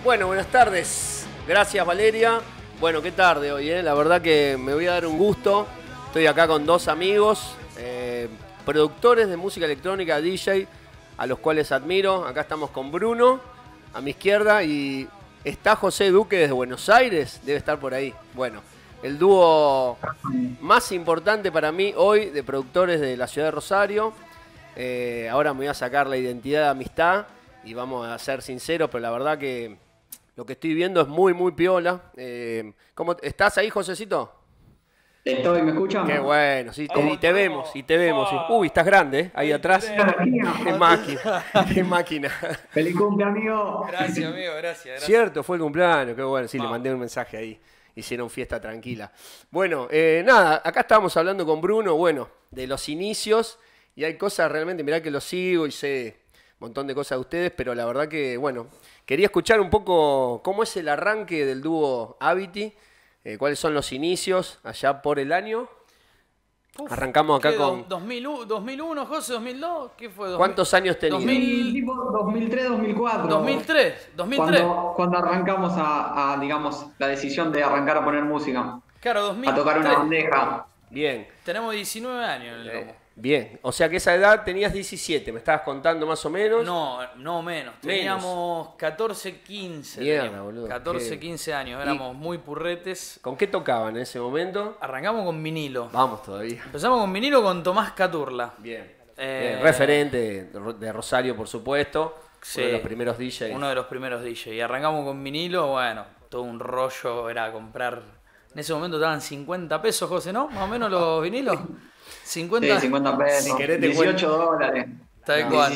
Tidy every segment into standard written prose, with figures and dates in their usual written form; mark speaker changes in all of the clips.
Speaker 1: Bueno, buenas tardes. Gracias, Valeria. Bueno, qué tarde hoy, ¿eh? La verdad que me voy a dar un gusto. Estoy acá con dos amigos, productores de música electrónica, DJ, a los cuales admiro. Acá estamos con Bruno, a mi izquierda, y está José Duque desde Buenos Aires. Debe estar por ahí. Bueno, el dúo más importante para mí hoy de productores de la ciudad de Rosario. Ahora me voy a sacar la identidad de amistad y vamos a ser sinceros, pero la verdad que lo que estoy viendo es muy, muy piola. ¿Cómo estás ahí, Josecito?
Speaker 2: Estoy, ¿me escuchan?
Speaker 1: Qué bueno, sí, y te vemos, y te vemos. Uy, estás grande, ¿eh? Ahí atrás. Qué máquina, qué máquina.
Speaker 2: ¡Feliz cumpleaños, amigo!
Speaker 3: Gracias, amigo, gracias.
Speaker 1: Cierto, fue el cumpleaños, qué bueno. Sí, le mandé un mensaje ahí. Hicieron fiesta tranquila. Bueno, nada, acá estábamos hablando con Bruno, bueno, de los inicios. Y hay cosas realmente, mirá que lo sigo y sé un montón de cosas de ustedes, pero la verdad que, bueno, quería escuchar un poco cómo es el arranque del dúo Avity, cuáles son los inicios allá por el año. Arrancamos acá con...
Speaker 3: 2001, José, 2002, ¿qué fue?
Speaker 1: ¿Cuántos años tenías?
Speaker 3: 2000...
Speaker 2: Tipo 2003, 2004.
Speaker 3: 2003.
Speaker 2: Cuando arrancamos digamos, la decisión de arrancar a poner música.
Speaker 3: Claro, 2003.
Speaker 2: A tocar una bandeja.
Speaker 1: Bien.
Speaker 3: Tenemos 19 años en el lomo.
Speaker 1: Bien, o sea que esa edad tenías 17, me estabas contando más o menos.
Speaker 3: No menos. Teníamos 14, 15.
Speaker 1: Mierda, boludo.
Speaker 3: 14, 15 años. Éramos muy purretes.
Speaker 1: ¿Con qué tocaban en ese momento?
Speaker 3: Arrancamos con vinilo.
Speaker 1: Vamos todavía.
Speaker 3: Empezamos con vinilo con Tomás Caturla.
Speaker 1: Bien. Referente de Rosario, por supuesto.
Speaker 3: Sí,
Speaker 1: uno de los primeros DJs.
Speaker 3: Uno de los primeros DJs. Y arrancamos con vinilo, bueno, todo un rollo era comprar. En ese momento estaban 50 pesos, José, ¿no? Más o menos los vinilos. 50,
Speaker 2: sí, 50 pesos.
Speaker 1: Si querés te
Speaker 2: 18 dólares.
Speaker 3: Tal cual.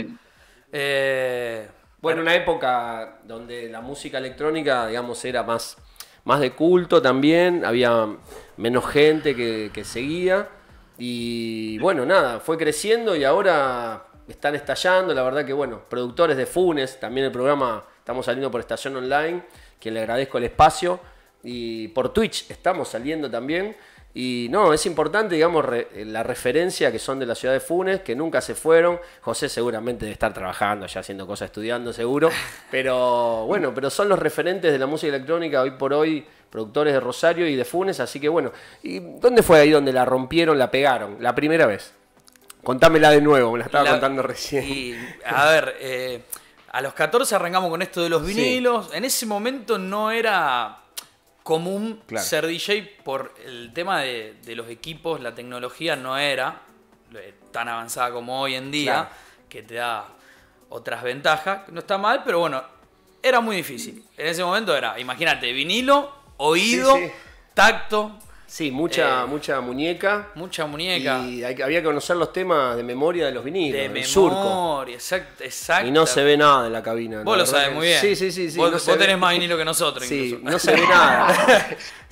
Speaker 2: 17.
Speaker 1: Bueno, una época donde la música electrónica, digamos, era más de culto también. Había menos gente que seguía. Y bueno, nada, fue creciendo y ahora están estallando. La verdad que, bueno, productores de Funes, también el programa, estamos saliendo por Estación Online, quien le agradezco el espacio. Y por Twitch estamos saliendo también. Y no, es importante, digamos, la referencia que son de la ciudad de Funes, que nunca se fueron. José seguramente debe estar trabajando, ya haciendo cosas, estudiando seguro. Pero bueno, pero son los referentes de la música electrónica hoy por hoy, productores de Rosario y de Funes. Así que bueno, ¿y dónde fue ahí donde la rompieron, la pegaron? La primera vez. Contámela de nuevo, me la estaba contando recién.
Speaker 3: Y, a ver, a los 14 arrancamos con esto de los vinilos. Sí. En ese momento no era común ser DJ por el tema de los equipos, la tecnología no era tan avanzada como hoy en día, que te da otras ventajas. No está mal, pero bueno, era muy difícil. En ese momento era, imagínate, vinilo, oído, tacto.
Speaker 1: Sí, mucha muñeca.
Speaker 3: Mucha muñeca.
Speaker 1: Y había que conocer los temas de memoria de los vinilos.
Speaker 3: De memoria,
Speaker 1: surco.
Speaker 3: Exacto.
Speaker 1: Y no se ve nada de la cabina.
Speaker 3: Vos lo sabés muy bien.
Speaker 1: Sí.
Speaker 3: Vos tenés más vinilo que nosotros,
Speaker 1: sí,
Speaker 3: incluso.
Speaker 1: No se ve nada.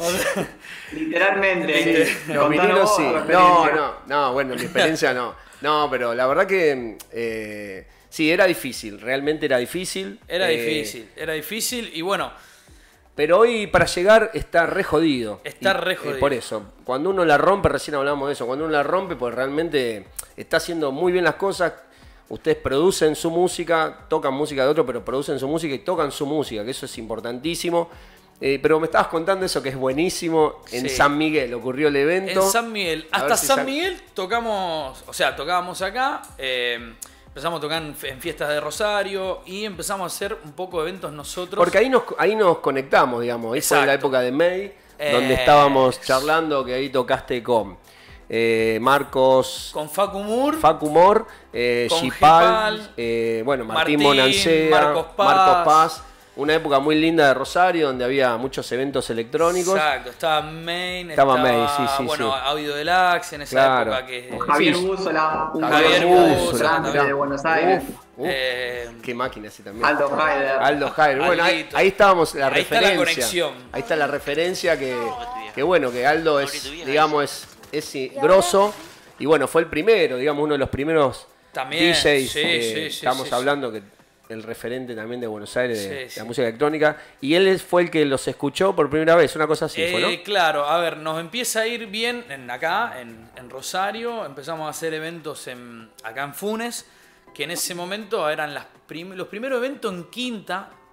Speaker 2: Literalmente.
Speaker 1: Los vinilos sí. No, bueno, mi experiencia no. No, pero la verdad que sí, era difícil. Realmente era difícil.
Speaker 3: Era difícil y bueno.
Speaker 1: Pero hoy para llegar está re jodido.
Speaker 3: Está re jodido.
Speaker 1: Por eso, cuando uno la rompe, recién hablamos de eso, cuando uno la rompe, pues realmente está haciendo muy bien las cosas. Ustedes producen su música, tocan música de otro, pero producen su música y tocan su música, que eso es importantísimo. Pero me estabas contando eso que es buenísimo. En San Miguel ocurrió el evento.
Speaker 3: En San Miguel. Hasta San Miguel tocamos, tocábamos acá. Empezamos a tocar en fiestas de Rosario y empezamos a hacer un poco de eventos nosotros.
Speaker 1: Porque ahí nos conectamos, digamos. Ahí fue en la época de May, donde estábamos charlando, que ahí tocaste con Marcos...
Speaker 3: Con Facu Mur.
Speaker 1: Gipal, bueno, Martín Monancea, Marcos Paz. Una época muy linda de Rosario, donde había muchos eventos electrónicos.
Speaker 3: Exacto, estaba Main,
Speaker 1: sí.
Speaker 3: Audio Deluxe en esa época que...
Speaker 2: Javier Búzola.
Speaker 3: Javier Búzola,
Speaker 2: de Buenos Aires.
Speaker 1: Qué máquina ese también.
Speaker 2: Aldo
Speaker 1: Haider. Bueno, ahí estábamos, la referencia.
Speaker 3: Está la conexión.
Speaker 1: Ahí está la referencia que bueno, que Aldo es, digamos, es grosso. Y bueno, fue el primero, digamos, uno de los primeros
Speaker 3: también,
Speaker 1: DJs. Estamos hablando que el referente también de Buenos Aires de la música electrónica, y él fue el que los escuchó por primera vez, una cosa así, ¿no?
Speaker 3: Claro, a ver, nos empieza a ir bien acá, en Rosario, empezamos a hacer eventos acá en Funes, que en ese momento eran los primeros eventos en Quinta,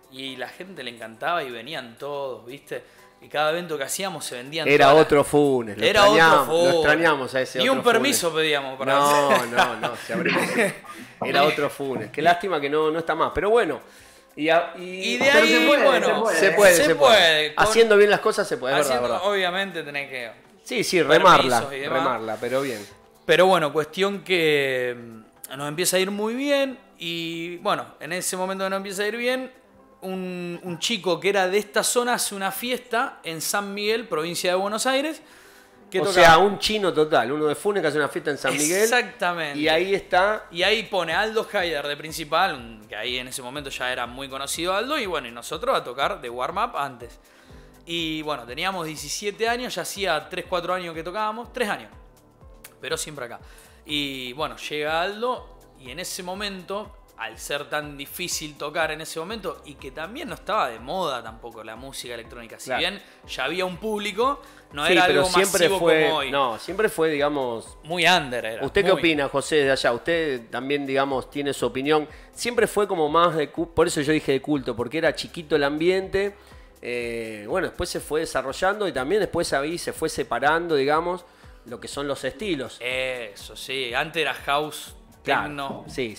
Speaker 3: Y la gente le encantaba y venían todos, ¿viste? Y cada evento que hacíamos se vendían
Speaker 1: Era otro Funes. Lo extrañamos a ese
Speaker 3: Ni
Speaker 1: otro
Speaker 3: un permiso
Speaker 1: Funes.
Speaker 3: pedíamos para
Speaker 1: No. Era otro Funes. Qué lástima que no está más. Pero bueno. Y de
Speaker 3: ahí,
Speaker 1: se puede. Haciendo bien las cosas se puede, verdad.
Speaker 3: Obviamente tenés que...
Speaker 1: Sí, remarla, pero bien.
Speaker 3: Pero bueno, cuestión que nos empieza a ir muy bien. Y bueno, en ese momento que nos empieza a ir bien, un chico que era de esta zona hace una fiesta en San Miguel, provincia de Buenos Aires.
Speaker 1: Sea, un chino total, uno de Funes que hace una fiesta en San Miguel.
Speaker 3: Exactamente.
Speaker 1: Y ahí está.
Speaker 3: Y ahí pone Aldo Haider de principal, que ahí en ese momento ya era muy conocido Aldo, y bueno, y nosotros a tocar de warm-up antes. Y bueno, teníamos 17 años, ya hacía 3-4 años que tocábamos, 3 años, pero siempre acá. Y bueno, llega Aldo, y en ese momento, al ser tan difícil tocar en ese momento, y que también no estaba de moda tampoco la música electrónica, si bien ya había un público, no era algo masivo como hoy.
Speaker 1: No, siempre fue, digamos...
Speaker 3: Muy under era.
Speaker 1: ¿Usted qué opina, José, de allá? Usted también, digamos, tiene su opinión. Siempre fue como más de... Por eso yo dije de culto, porque era chiquito el ambiente. Bueno, después se fue desarrollando y también después ahí se fue separando, digamos, lo que son los estilos.
Speaker 3: Eso, sí. Antes era house...
Speaker 1: Claro.
Speaker 3: Techno.
Speaker 1: Sí.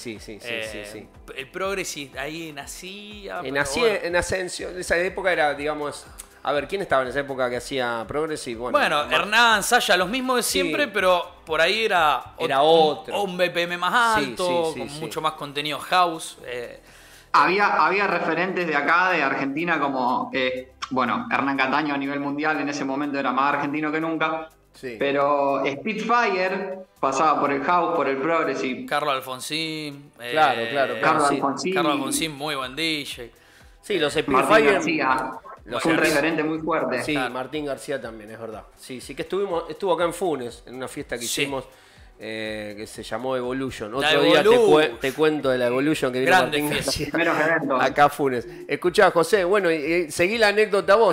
Speaker 3: El progressive ahí nacía.
Speaker 1: En Ascensión, en esa época era, digamos... A ver, ¿quién estaba en esa época que hacía progressive?
Speaker 3: Bueno, Hernán, Saya, los mismos de siempre, pero por ahí era
Speaker 1: otro.
Speaker 3: Un BPM más alto, con mucho más contenido house.
Speaker 2: Había referentes de acá, de Argentina, como, Hernán Cataño a nivel mundial en ese momento era más argentino que nunca. Sí. Pero Spitfire pasaba por el house, por el progressive.
Speaker 3: Carlos Alfonsín.
Speaker 1: Claro.
Speaker 3: Carlos Alfonsín, muy buen DJ.
Speaker 1: Sí, los
Speaker 2: Spitfire. Martín García, un referente muy fuerte.
Speaker 1: Sí, claro. Martín García también, es verdad. Sí, que estuvo acá en Funes, en una fiesta que hicimos que se llamó Evolution. Otro día te cuento de la Evolution que vino Martín García. Acá a Funes. Escuchá, José, bueno, y seguí la anécdota vos.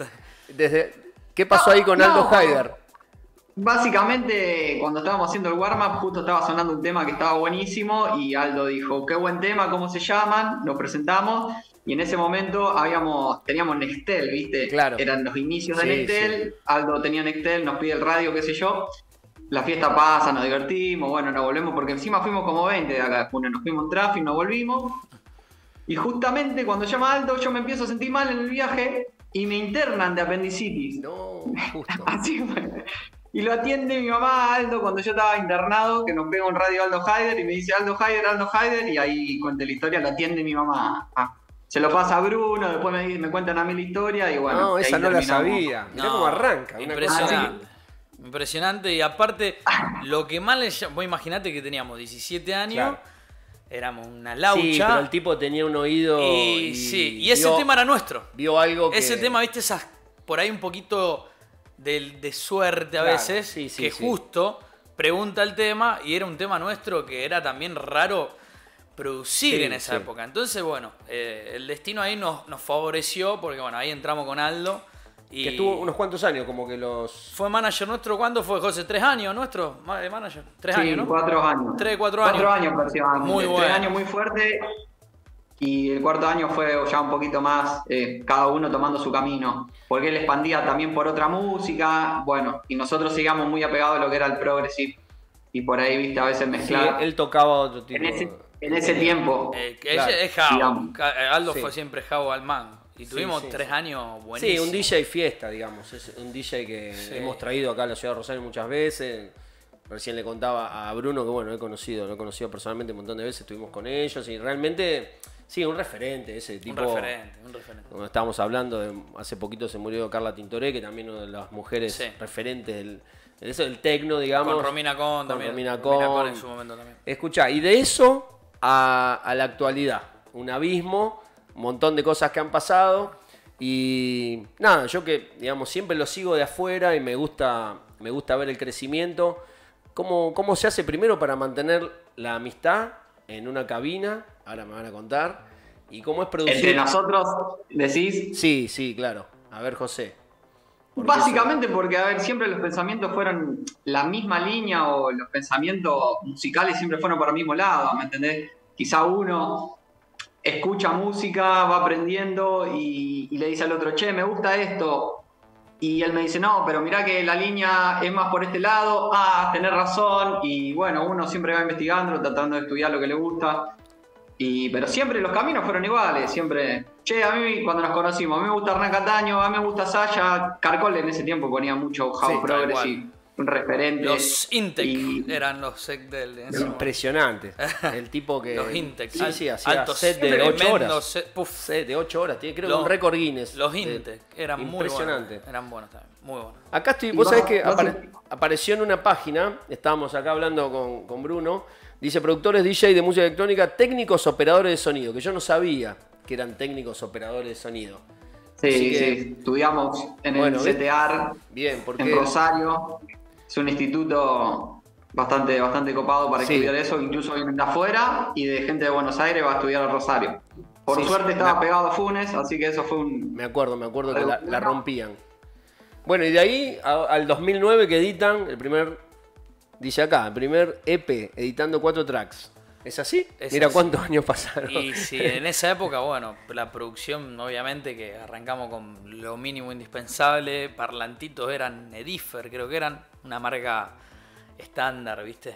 Speaker 1: ¿Qué pasó ahí con Aldo Haider?
Speaker 2: Básicamente, cuando estábamos haciendo el warm-up, justo estaba sonando un tema que estaba buenísimo y Aldo dijo, qué buen tema, ¿cómo se llaman? Lo presentamos y en ese momento teníamos Nextel, ¿viste?
Speaker 1: Claro.
Speaker 2: Eran los inicios de Nextel, sí. Aldo tenía Nextel, nos pide el radio, qué sé yo. La fiesta pasa, nos divertimos, bueno, nos volvemos porque encima fuimos como 20 de acá de Funes, nos fuimos en tráfico, nos volvimos. Y justamente cuando llama Aldo, yo me empiezo a sentir mal en el viaje y me internan de apendicitis.
Speaker 1: No, justo.
Speaker 2: Así fue. Y lo atiende mi mamá Aldo cuando yo estaba internado, que nos pega un radio Aldo Haider y me dice Aldo Haider, y ahí cuenta la historia, lo atiende mi mamá. Se lo pasa a Bruno, después me cuentan a mí la historia y bueno.
Speaker 1: No, esa no la sabía. Mirá cómo arranca.
Speaker 3: Impresionante. Y aparte, lo que más le llamó, vos imaginate que teníamos 17 años. Claro. Éramos una laucha.
Speaker 1: Sí, pero el tipo tenía un oído.
Speaker 3: Y ese tema era nuestro.
Speaker 1: Vio algo que.
Speaker 3: Ese tema, viste, por ahí un poquito de suerte a veces. Que justo pregunta el tema y era un tema nuestro que era también raro producir en esa época. Entonces, bueno, el destino ahí nos favoreció porque, bueno, ahí entramos con Aldo. Y
Speaker 1: que estuvo unos cuantos años, como que los...
Speaker 3: Fue manager nuestro, ¿cuándo fue, José? ¿3 años nuestro? ¿De manager? 3 años, ¿no?
Speaker 2: 4 años.
Speaker 3: 3, 4 años.
Speaker 2: 4 años aproximadamente.
Speaker 3: Muy bueno.
Speaker 2: 3 años muy fuerte. Y el cuarto año fue ya un poquito más, cada uno tomando su camino. Porque él expandía también por otra música. Bueno, y nosotros sigamos muy apegados a lo que era el progressive. Y por ahí, viste, a veces mezclar.
Speaker 1: Sí, él tocaba otro tipo.
Speaker 2: En ese tiempo.
Speaker 3: Claro, es Jao. Aldo fue siempre Jao al man. Y tuvimos 3 años buenísimos.
Speaker 1: Sí, un DJ fiesta, digamos. Es un DJ que hemos traído acá a la ciudad de Rosario muchas veces. Recién le contaba a Bruno que, bueno, lo he conocido personalmente un montón de veces. Estuvimos con ellos y realmente, sí, un referente ese tipo.
Speaker 3: Un referente.
Speaker 1: Cuando estábamos hablando, hace poquito se murió Carla Tintoré, que también una de las mujeres referentes del tecno, digamos.
Speaker 3: Con Romina Con también.
Speaker 1: Romina Con
Speaker 3: en su momento también.
Speaker 1: Escuchá, y de eso a la actualidad. Un abismo. Un montón de cosas que han pasado y nada, yo que digamos siempre lo sigo de afuera y me gusta ver el crecimiento. ¿Cómo se hace primero para mantener la amistad en una cabina? Ahora me van a contar. ¿Y cómo es producir?
Speaker 2: ¿Entre nosotros decís?
Speaker 1: Sí, claro. A ver, José.
Speaker 2: Básicamente porque, a ver, siempre los pensamientos fueron la misma línea o los pensamientos musicales siempre fueron por el mismo lado, ¿me entendés? Quizá uno escucha música, va aprendiendo y le dice al otro, che, me gusta esto. Y él me dice, no, pero mirá que la línea es más por este lado, tenés razón. Y bueno, uno siempre va investigando, tratando de estudiar lo que le gusta. Pero siempre los caminos fueron iguales, siempre. Che, a mí cuando nos conocimos, a mí me gusta Hernán Cataño, a mí me gusta Saya. Carcol en ese tiempo ponía mucho house progress y un referente.
Speaker 3: Los Intec eran los sec del...
Speaker 1: Impresionante. El tipo que...
Speaker 3: Los Intec.
Speaker 1: Sí, hacía set de 8 horas. Set de 8 horas. Tiene creo que un récord Guinness.
Speaker 3: Los Intec eran
Speaker 1: impresionante.
Speaker 3: Muy buenos. Eran buenos también. Muy buenos.
Speaker 1: Acá estoy... Vos sabés que apareció en una página, estábamos acá hablando con Bruno, dice productores DJ de música electrónica, técnicos operadores de sonido, que yo no sabía que eran técnicos operadores de sonido.
Speaker 2: Sí, estudiamos en el CTAR,
Speaker 1: bien,
Speaker 2: en Rosario. Es un instituto bastante copado para estudiar eso, incluso vienen de afuera y de gente de Buenos Aires va a estudiar a Rosario. Por suerte estaba pegado a Funes, así que eso fue un...
Speaker 1: Me acuerdo que la rompían. Bueno, y de ahí al 2009 que editan el primer, dice acá, el primer EP, editando 4 tracks. ¿Es así? Mira cuántos años pasaron.
Speaker 3: Y sí, en esa época, bueno, la producción, obviamente que arrancamos con lo mínimo indispensable, parlantitos eran Edifer, creo que eran, una marca estándar, ¿viste?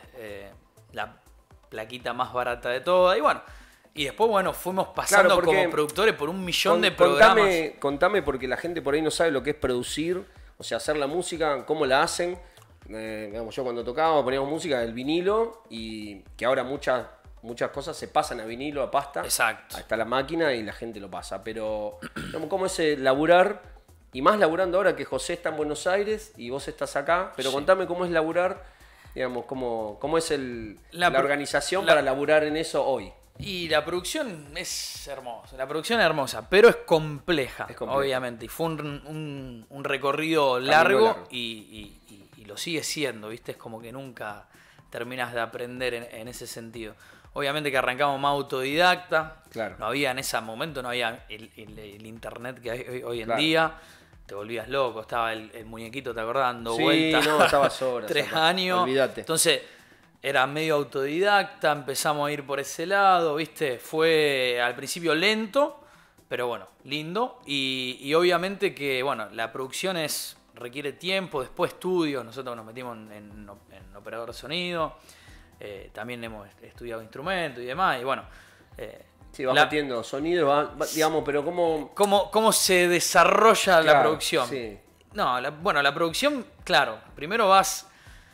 Speaker 3: La plaquita más barata de todas, y bueno, y después, bueno, fuimos pasando como productores por 1.000.000 de programas.
Speaker 1: Contame, porque la gente por ahí no sabe lo que es producir, o sea, hacer la música, cómo la hacen. Digamos, yo cuando tocaba poníamos música del vinilo y que ahora muchas cosas se pasan a vinilo, a pasta.
Speaker 3: Exacto.
Speaker 1: Está la máquina y la gente lo pasa. Pero, digamos, ¿cómo es laburar? Y más laburando ahora que José está en Buenos Aires y vos estás acá. Pero contame cómo es laburar, digamos, cómo es la organización para laburar en eso hoy.
Speaker 3: Y la producción es hermosa, pero es compleja. Obviamente. Y fue un recorrido largo. Y lo sigue siendo, ¿viste? Es como que nunca terminas de aprender en ese sentido. Obviamente que arrancamos más autodidacta.
Speaker 1: Claro.
Speaker 3: No había en ese momento, no había el internet que hay hoy en día. Te volvías loco, estaba el muñequito, ¿te acordás? Dando vueltas.
Speaker 1: No, estabas horas.
Speaker 3: 3 años.
Speaker 1: Olvídate.
Speaker 3: Entonces, era medio autodidacta, empezamos a ir por ese lado, ¿viste? Fue al principio lento, pero bueno, lindo. Y obviamente que, bueno, la producción requiere tiempo, después estudios. Nosotros nos metimos en operador de sonido. También hemos estudiado instrumentos y demás. Y bueno...
Speaker 1: sí, vas metiendo sonido, digamos, pero
Speaker 3: ¿Cómo se desarrolla la producción?
Speaker 1: Sí.
Speaker 3: No, la producción, claro, primero vas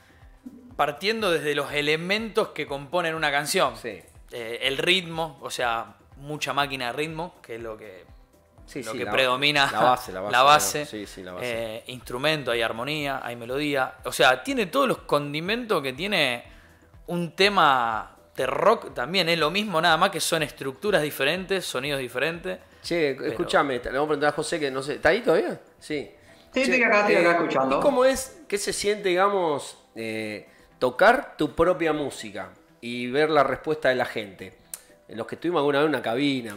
Speaker 3: partiendo desde los elementos que componen una canción.
Speaker 1: Sí.
Speaker 3: El ritmo, o sea, mucha máquina de ritmo, que es lo que predomina.
Speaker 1: La base. Sí, la base.
Speaker 3: Instrumento, hay armonía, hay melodía. O sea, tiene todos los condimentos que tiene un tema de rock. También es lo mismo, nada más que son estructuras diferentes, sonidos diferentes.
Speaker 1: Che, escúchame, le vamos a preguntar a José que no sé, ¿está ahí todavía? Sí.
Speaker 2: Sí, estoy acá escuchando.
Speaker 1: ¿Y cómo es, qué se siente, digamos, tocar tu propia música y ver la respuesta de la gente? Los que estuvimos alguna vez en una cabina,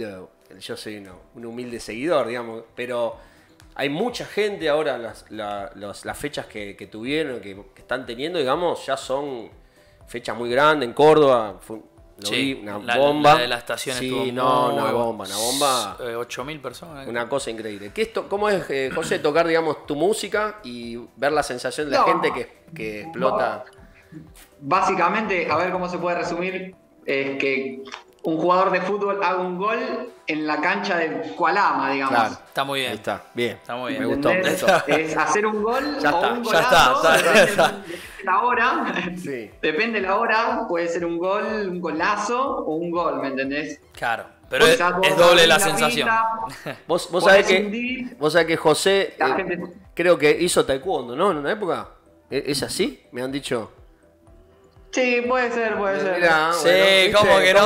Speaker 1: yo soy un humilde seguidor, digamos, pero hay mucha gente ahora, las fechas que tuvieron, que están teniendo, digamos, ya son fechas muy grandes. En Córdoba vi una bomba.
Speaker 3: La de la estación estuvo
Speaker 1: una bomba.
Speaker 3: 8.000 personas.
Speaker 1: Una cosa increíble. ¿Cómo es, José, tocar, digamos, tu música y ver la sensación de la gente que explota?
Speaker 2: Básicamente, a ver cómo se puede resumir, es que un jugador de fútbol haga un gol en la cancha de Kualama, digamos.
Speaker 1: Claro,
Speaker 3: está muy bien.
Speaker 1: Ahí está, bien.
Speaker 3: Está muy bien.
Speaker 1: Me gustó.
Speaker 2: Es hacer un gol
Speaker 1: ya
Speaker 2: o
Speaker 1: está,
Speaker 2: un golazo.
Speaker 1: Ya está.
Speaker 2: Depende la hora.
Speaker 1: Sí.
Speaker 2: Depende la hora, puede ser un gol, un golazo o un gol, ¿me entendés?
Speaker 3: Claro, pero es doble la sensación.
Speaker 1: Vos sabés que José creo que hizo taekwondo, ¿no? En una época. ¿Es así? Me han dicho.
Speaker 2: Sí, puede ser.
Speaker 1: Mirá,
Speaker 3: sí, bueno, ¿cómo que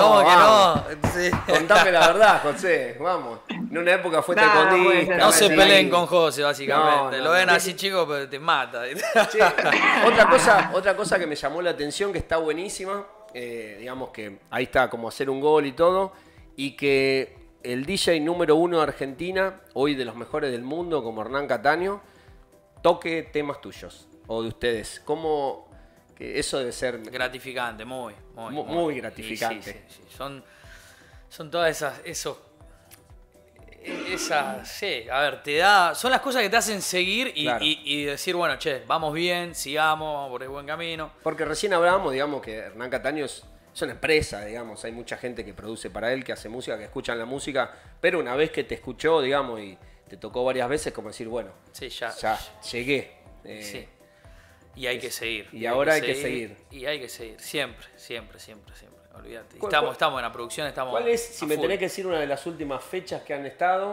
Speaker 3: no? Sí.
Speaker 1: Contame la verdad, José, vamos. En una época fue taekwondista.
Speaker 3: No se peleen con José, básicamente. Lo ven así, chicos, pero te mata.
Speaker 1: Sí. Otra cosa que me llamó la atención, que está buenísima, digamos que ahí está, como hacer un gol y todo, y que el DJ número 1 de Argentina, hoy de los mejores del mundo, como Hernán Cataño, toque temas tuyos o de ustedes. ¿Cómo...? Eso debe ser
Speaker 3: gratificante, muy
Speaker 1: gratificante.
Speaker 3: Sí. Son todas sí, a ver, son las cosas que te hacen seguir y decir, bueno, che, vamos bien, sigamos, vamos por el buen camino.
Speaker 1: Porque recién hablábamos, digamos, que Hernán Cataño es una empresa, digamos, hay mucha gente que produce para él, que hace música, que escuchan la música, pero una vez que te escuchó, digamos, y te tocó varias veces, como decir, bueno,
Speaker 3: sí, ya
Speaker 1: llegué.
Speaker 3: Sí. Y hay que seguir.
Speaker 1: Y ahora hay que seguir.
Speaker 3: Y hay que seguir, siempre. Olvídate. Estamos en la producción, estamos.
Speaker 1: ¿Cuál es, si me tenés que decir una de las últimas fechas que han estado,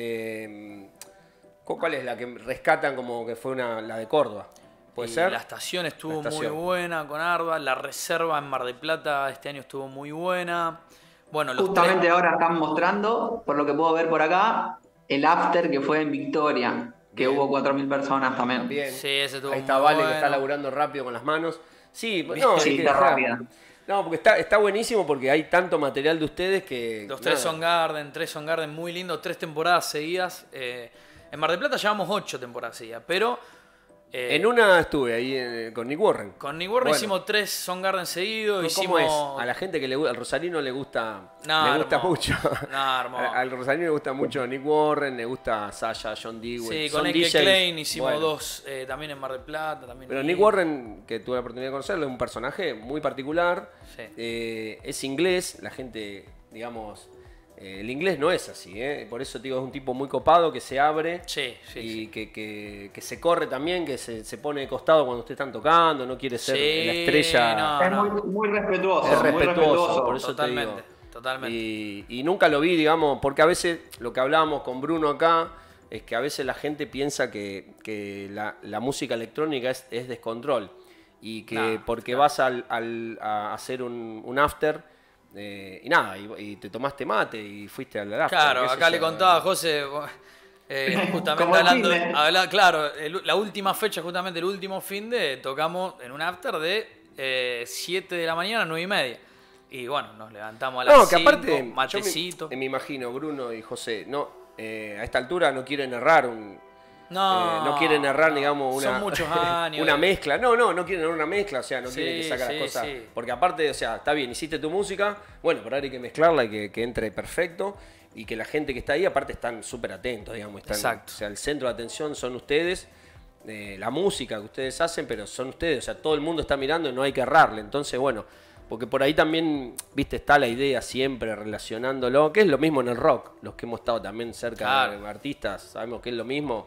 Speaker 1: cuál es la que rescatan como que fue la de Córdoba? ¿Puede ser?
Speaker 3: La estación estuvo muy buena con Arda, la reserva en Mar del Plata este año estuvo muy buena. Bueno,
Speaker 2: justamente ahora están mostrando, por lo que puedo ver por acá, el after que fue en Victoria, que hubo 4.000 personas también.
Speaker 1: Bien.
Speaker 3: Sí, ese estuvo
Speaker 1: ahí está
Speaker 3: muy
Speaker 1: Vale
Speaker 3: bueno.
Speaker 1: Que está laburando rápido con las manos. Sí,
Speaker 2: sí, está rápida.
Speaker 1: No, porque está buenísimo porque hay tanto material de ustedes que...
Speaker 3: Los tres Soundgarden muy lindo, 3 temporadas seguidas. En Mar del Plata llevamos 8 temporadas seguidas, pero...
Speaker 1: en una estuve ahí con Nick Warren.
Speaker 3: Con Nick Warren hicimos 3 Soundgarden seguidos.
Speaker 1: ¿Cómo es? A la gente que le gusta, al rosarino le gusta mucho. Al rosarino le gusta mucho Nick Warren, le gusta Sasha, John Dewey.
Speaker 3: Sí, con Ike Klein hicimos 2 también en Mar del Plata.
Speaker 1: Pero Nick Warren, que tuve la oportunidad de conocerlo, es un personaje muy particular.
Speaker 3: Sí.
Speaker 1: Es inglés, la gente, digamos... el inglés no es así, por eso te digo, es un tipo muy copado que se abre y que se corre también, que se pone de costado cuando ustedes están tocando, no quiere ser la estrella.
Speaker 2: Es muy respetuoso.
Speaker 1: Es respetuoso, por eso
Speaker 3: totalmente,
Speaker 1: te digo.
Speaker 3: Totalmente.
Speaker 1: Y nunca lo vi, digamos, porque a veces lo que hablábamos con Bruno acá es que a veces la gente piensa que la música electrónica es descontrol y que porque vas a hacer un after... y nada, y te tomaste mate y fuiste al after.
Speaker 3: Claro, acá le contaba a José, justamente claro, la última fecha, justamente el último fin de tocamos en un after de 7 de la mañana a 9 y media. Y bueno, nos levantamos a las 5,
Speaker 1: que aparte,
Speaker 3: matecito.
Speaker 1: Me imagino, Bruno y José, a esta altura no quieren errar no quieren errar, digamos,
Speaker 3: son muchos años.
Speaker 1: Una mezcla. No quieren errar una mezcla, o sea, no quieren que saque las cosas. Sí. Porque aparte, o sea, está bien, hiciste tu música, bueno, pero ahora hay que mezclarla y que entre perfecto. Y que la gente que está ahí, aparte, están súper atentos, digamos.
Speaker 3: Exacto.
Speaker 1: O sea, el centro de atención son ustedes, la música que ustedes hacen, pero son ustedes. O sea, todo el mundo está mirando y no hay que errarle. Entonces, bueno, porque por ahí también, viste, está la idea siempre relacionándolo, que es lo mismo en el rock. Los que hemos estado también cerca de artistas, sabemos que es lo mismo.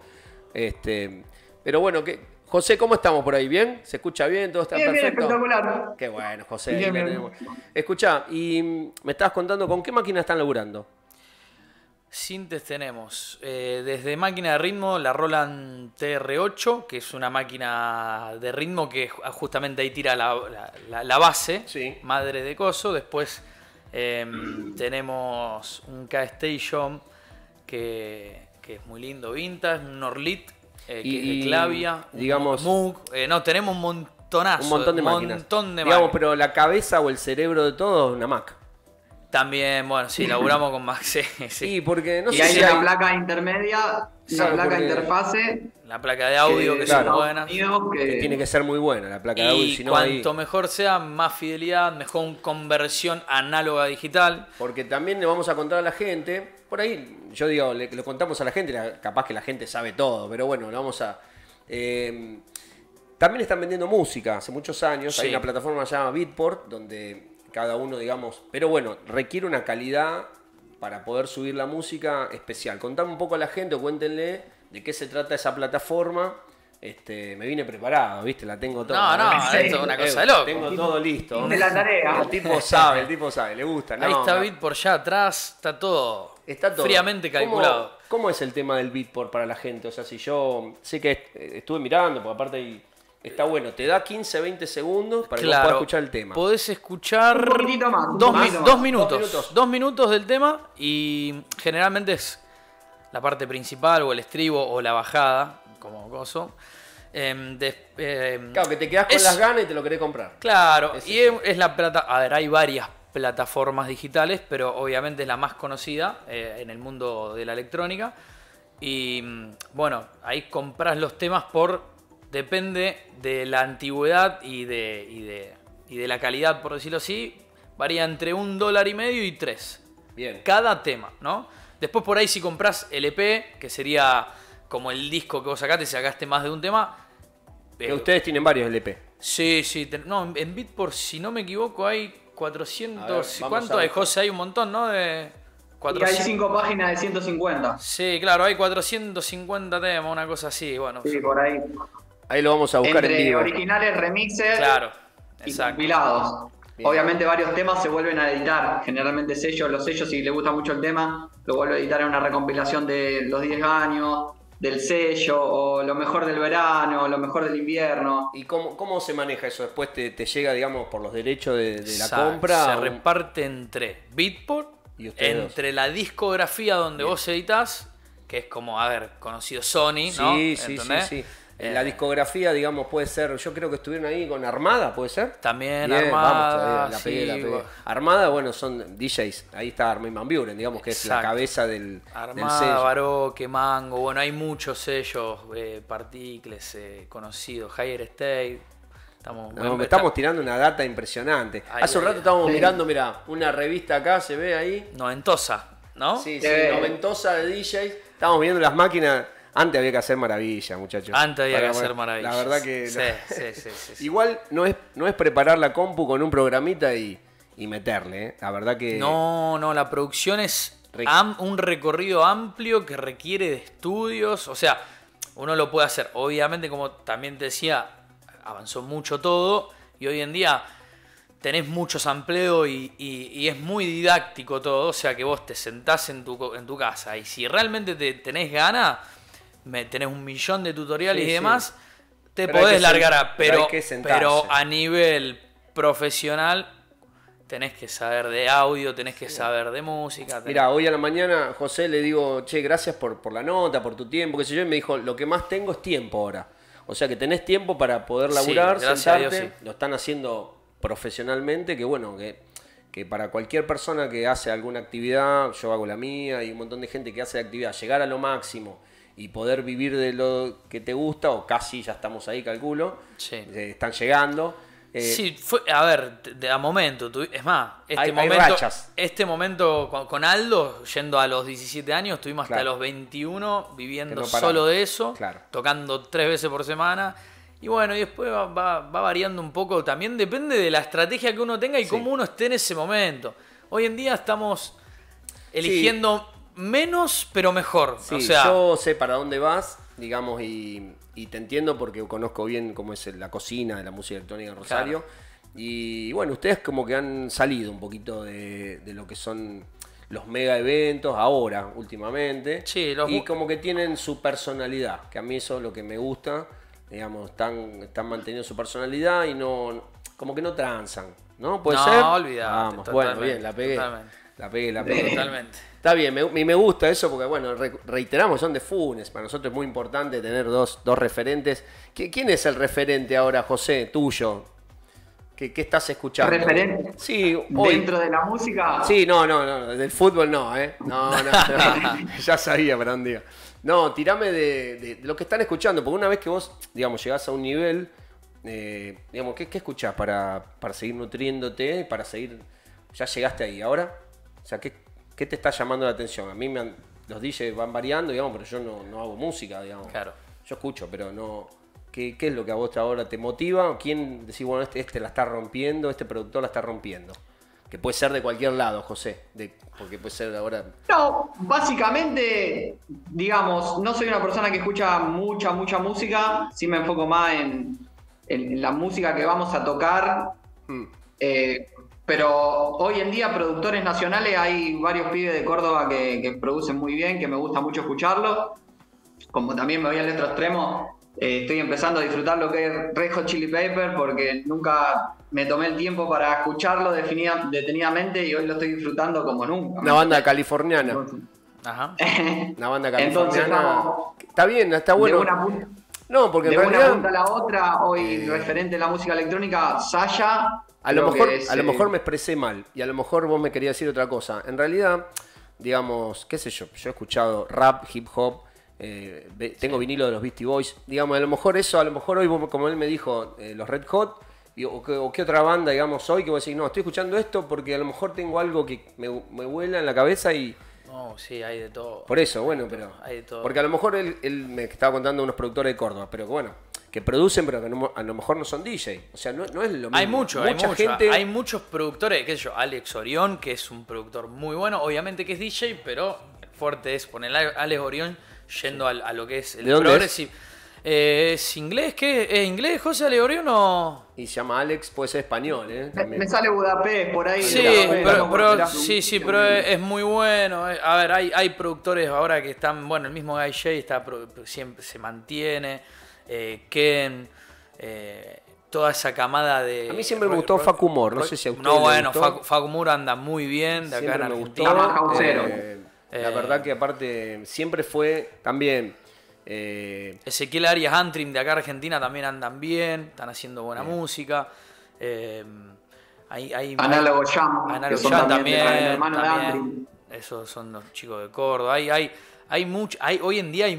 Speaker 1: Pero bueno, José, ¿cómo estamos por ahí? ¿Bien? ¿Se escucha bien? ¿Todo está perfecto?
Speaker 2: Bien, espectacular.
Speaker 1: Qué bueno, José. Bien. Escuchá, y me estabas contando, ¿con qué máquina están laburando?
Speaker 3: Sintes tenemos desde máquina de ritmo la Roland TR8, que es una máquina de ritmo que justamente ahí tira la base, madre de coso. Después tenemos un K-Station que es muy lindo, vintage, un Orlit, que es de Clavia,
Speaker 1: digamos,
Speaker 3: Moog. Tenemos un montonazo.
Speaker 1: Un montón de máquinas. Digamos, pero la cabeza o el cerebro de todo es una Mac.
Speaker 3: También, bueno, sí, laburamos con Mac, sí.
Speaker 1: Sí, porque no
Speaker 2: sé.
Speaker 1: Y
Speaker 2: hay la placa intermedia, la placa interfase.
Speaker 3: La placa de audio que son buenas.
Speaker 1: Que tiene que ser muy buena la placa de audio.
Speaker 3: Y cuanto mejor sea, más fidelidad, mejor conversión análoga a digital.
Speaker 1: Porque también le vamos a contar a la gente, por ahí, yo digo, lo contamos a la gente, capaz que la gente sabe todo, pero bueno, lo vamos a... también están vendiendo música hace muchos años, hay una plataforma que se llama Beatport, donde cada uno, digamos, pero bueno, requiere una calidad para poder subir la música especial. Contame un poco a la gente o cuéntenle de qué se trata esa plataforma. Me vine preparado, ¿viste? La tengo toda.
Speaker 3: Esto es una cosa de loco.
Speaker 1: Tengo todo listo.
Speaker 2: De la tarea.
Speaker 1: El tipo sabe, le gusta.
Speaker 3: Ahí está Beatport ya atrás, está todo fríamente calculado.
Speaker 1: ¿Cómo es el tema del Beatport para la gente? O sea, si yo sé que estuve mirando, porque aparte está bueno, te da 15, 20 segundos para que vos puedas escuchar el tema.
Speaker 3: Podés escuchar
Speaker 2: un poquitito más,
Speaker 3: dos minutos. 2 minutos del tema y generalmente es la parte principal o el estribo o la bajada, como gozo.
Speaker 1: Claro, que te quedás con las ganas y te lo querés comprar.
Speaker 3: Claro, es la plata. A ver, hay varias plataformas digitales, pero obviamente es la más conocida en el mundo de la electrónica. Y bueno, ahí compras los temas depende de la antigüedad y de la calidad, por decirlo así, varía entre $1.50 y $3.
Speaker 1: Bien.
Speaker 3: Cada tema, ¿no? Después por ahí si compras el EP, que sería como el disco que vos sacaste, y sacaste más de un tema.
Speaker 1: Que ustedes tienen varios LP.
Speaker 3: Sí, no, en Beatport, si no me equivoco, hay 400.
Speaker 1: Ver,
Speaker 3: ¿Cuánto hay, José? Hay un montón, ¿no? De
Speaker 2: 400. Y hay 5 páginas de 150.
Speaker 3: Sí, claro, hay 450 temas, una cosa así. Bueno,
Speaker 2: sí, por ahí.
Speaker 1: Ahí lo vamos a buscar
Speaker 2: entre
Speaker 1: en vivo.
Speaker 2: Originales, remixes,
Speaker 3: claro,
Speaker 2: y
Speaker 3: exacto.
Speaker 2: compilados. Bien. Obviamente varios temas se vuelven a editar. Generalmente los sellos, si les gusta mucho el tema, lo vuelvo a editar en una recompilación de los 10 años, del sello, o lo mejor del verano, o lo mejor del invierno.
Speaker 1: ¿Y cómo se maneja eso? Después te llega, digamos, por los derechos de la compra.
Speaker 3: Se reparte entre Beatport, entre la discografía donde vos editás, que es como, conocido Sony, ¿no?
Speaker 1: Sí. La discografía, digamos, puede ser, yo creo que estuvieron ahí con Armada, ¿puede ser?
Speaker 3: También
Speaker 1: bien,
Speaker 3: Armada.
Speaker 1: Vamos, la pegué. Armada, bueno, son DJs, ahí está Armin van Buuren, digamos que es la cabeza del
Speaker 3: Armada, Baroque, Mango, bueno, hay muchos sellos, Particles, conocidos, Higher State.
Speaker 1: Estamos tirando una data impresionante. Hace un rato estábamos mirando, mira, una revista acá, se ve ahí.
Speaker 3: Noventosa, ¿no?
Speaker 1: Sí, noventosa de DJs. Estábamos viendo las máquinas. Antes había que hacer maravilla, muchachos.
Speaker 3: Antes había que hacer maravilla.
Speaker 1: La verdad que...
Speaker 3: Sí.
Speaker 1: Igual no es preparar la compu con un programita y meterle, ¿eh? La verdad que...
Speaker 3: No, la producción es un recorrido amplio que requiere de estudios. O sea, uno lo puede hacer. Obviamente, como también te decía, avanzó mucho todo. Y hoy en día tenés mucho sampleo y es muy didáctico todo. O sea, que vos te sentás en tu casa. Y si realmente tenés ganas... tenés 1 millón de tutoriales y demás, te podés largar pero a nivel profesional tenés que saber de audio, tenés que saber de música.
Speaker 1: Mira, hoy a la mañana José le digo, che, gracias por la nota, por tu tiempo, qué sé yo, y me dijo, lo que más tengo es tiempo ahora. O sea que tenés tiempo para poder laburar, sentarte, Dios, lo están haciendo profesionalmente, que bueno, que para cualquier persona que hace alguna actividad, yo hago la mía, y un montón de gente que hace la actividad, llegar a lo máximo y poder vivir de lo que te gusta, o casi ya estamos ahí, calculo, están llegando.
Speaker 3: Sí, a momento, es más, este momento con Aldo, yendo a los 17 años, estuvimos hasta los 21 viviendo solo de eso, tocando 3 veces por semana, y bueno, y después va variando un poco, también depende de la estrategia que uno tenga y cómo uno esté en ese momento. Hoy en día estamos eligiendo... menos, pero mejor.
Speaker 1: Sí, o sea, yo sé para dónde vas, digamos, y te entiendo porque conozco bien cómo es la cocina de la música electrónica en Rosario. Claro. Y bueno, ustedes como que han salido un poquito de lo que son los mega eventos ahora, últimamente.
Speaker 3: Sí,
Speaker 1: y como que tienen su personalidad, que a mí eso es lo que me gusta. Digamos, están manteniendo su personalidad y no como que no transan, ¿no? ¿Puede ser?
Speaker 3: No, olvidate.
Speaker 1: Vamos, bueno, bien, la pegué.
Speaker 3: Totalmente.
Speaker 1: La pegué.
Speaker 3: Totalmente.
Speaker 1: Está bien, me gusta eso porque, bueno, reiteramos, son de Funes. Para nosotros es muy importante tener dos referentes. ¿Quién es el referente ahora, José, tuyo? ¿Qué estás escuchando?
Speaker 2: ¿Referente?
Speaker 1: Sí,
Speaker 2: ¿Dentro de la música?
Speaker 1: Sí, no, del fútbol no, ¿eh? No. Ya sabía para dónde iba. No, tirame de lo que están escuchando, porque una vez que vos, digamos, llegás a un nivel, digamos, ¿qué escuchás para seguir nutriéndote, para seguir... ¿Ya llegaste ahí ahora? O sea, ¿qué te está llamando la atención? A mí los DJs van variando, digamos, pero yo no hago música, digamos.
Speaker 3: Claro.
Speaker 1: Yo escucho, pero no... ¿Qué es lo que a vos ahora te motiva? ¿Quién decís, bueno, este la está rompiendo, este productor la está rompiendo? Que puede ser de cualquier lado, José, porque puede ser ahora...
Speaker 2: No, básicamente, digamos, no soy una persona que escucha mucha música, sí me enfoco más en la música que vamos a tocar. Pero hoy en día, productores nacionales, hay varios pibes de Córdoba que producen muy bien, que me gusta mucho escucharlos. Como también me voy al otro extremo, estoy empezando a disfrutar lo que es Red Hot Chili Peppers, porque nunca me tomé el tiempo para escucharlo detenidamente y hoy lo estoy disfrutando como nunca.
Speaker 1: Una banda californiana.
Speaker 2: Entonces,
Speaker 3: ajá.
Speaker 1: Una banda californiana.
Speaker 2: Entonces,
Speaker 1: está bien, está bueno. No, porque en realidad...
Speaker 2: una punta a la otra, hoy referente a la música electrónica, Sasha...
Speaker 1: A lo mejor me expresé mal y a lo mejor vos me querías decir otra cosa. En realidad, digamos, qué sé yo he escuchado rap, hip hop, tengo vinilo de los Beastie Boys. Digamos, a lo mejor hoy, como él me dijo, los Red Hot, o qué otra banda, digamos, hoy que vos decís, no, estoy escuchando esto porque a lo mejor tengo algo que me vuela en la cabeza y...
Speaker 3: No, sí, hay de todo.
Speaker 1: Por eso, bueno, pero...
Speaker 3: Hay de todo.
Speaker 1: Porque a lo mejor él me estaba contando unos productores de Córdoba, pero bueno, que producen, pero que a lo mejor no son DJ. O sea, no es lo mismo.
Speaker 3: Hay mucha
Speaker 1: gente...
Speaker 3: Hay muchos productores, qué sé yo, Alex Orión, que es un productor muy bueno, obviamente que es DJ, pero el fuerte es poner a Alex Orión yendo a lo que es el progressive. ¿Es inglés? ¿Qué? ¿Es inglés, José Alex Orión o...?
Speaker 1: Y se llama Alex, puede ser español, ¿eh?
Speaker 2: Me sale Budapest por ahí.
Speaker 3: Sí, pero es muy bueno. A ver, hay productores ahora que están... Bueno, el mismo Guy J siempre se mantiene. Ken... toda esa camada de...
Speaker 1: A mí siempre me gustó Facu Moore, no sé si a ustedes
Speaker 3: No, bueno,
Speaker 1: les gustó.
Speaker 3: Facu Moore anda muy bien de acá
Speaker 1: Siempre
Speaker 3: en
Speaker 1: me
Speaker 3: Argentina.
Speaker 1: gustó. La verdad que aparte siempre fue también...
Speaker 3: Ezequiel Arias Antrim de acá Argentina también andan bien, están haciendo buena música.
Speaker 2: Análogo Jam.
Speaker 3: Análogo Jam también. Esos son los chicos de Córdoba. Hoy en día hay